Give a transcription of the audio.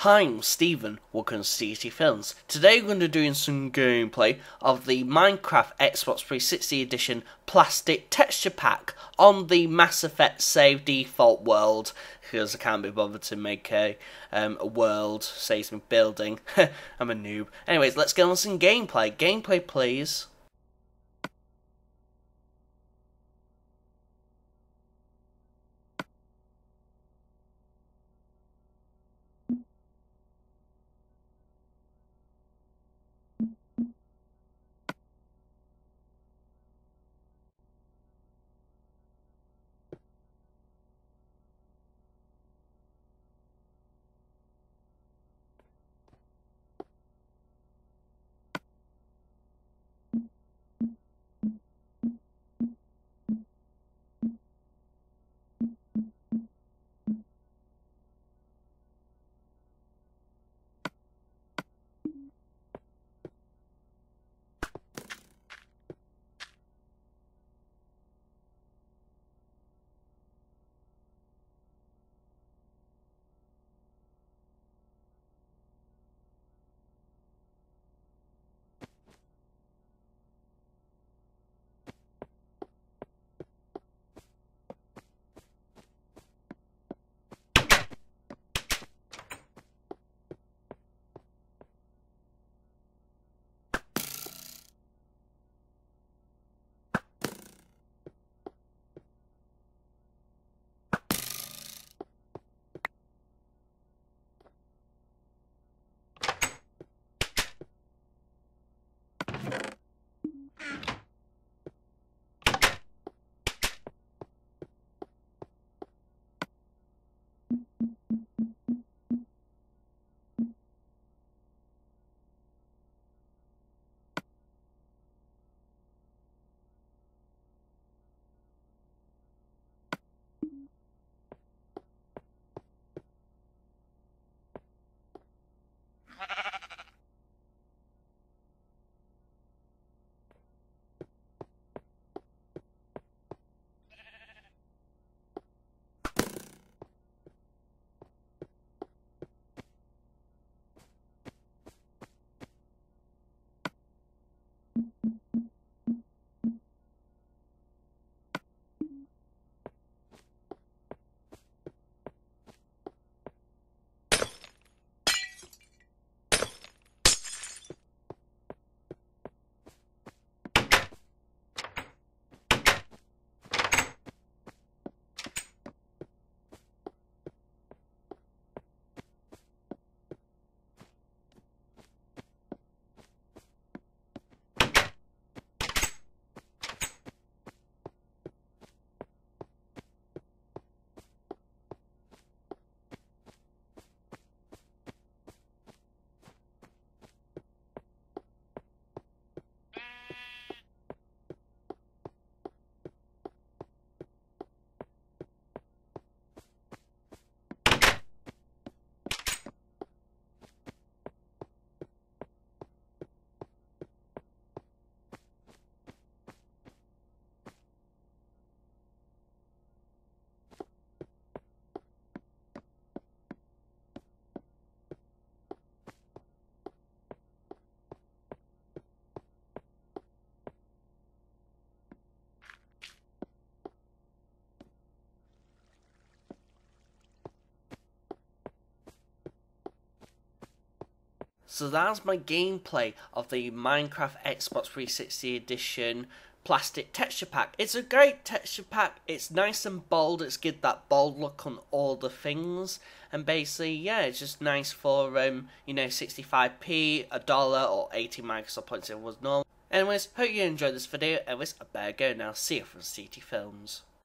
Hi, I'm Stephen, welcome to CT Films. Today we're going to be doing some gameplay of the Minecraft Xbox 360 Edition Plastic Texture Pack on the Mass Effect Save Default world, because I can't be bothered to make a world, saves me building. I'm a noob. Anyways, let's get on some gameplay. Gameplay, please. So that's my gameplay of the Minecraft Xbox 360 Edition Plastic Texture Pack. It's a great texture pack, it's nice and bold, it's got that bold look on all the things, and basically, yeah, it's just nice for, 65p, a dollar, or 80 Microsoft points if it was normal. Anyways, hope you enjoyed this video. Anyways, I better go now. See you from CT Films.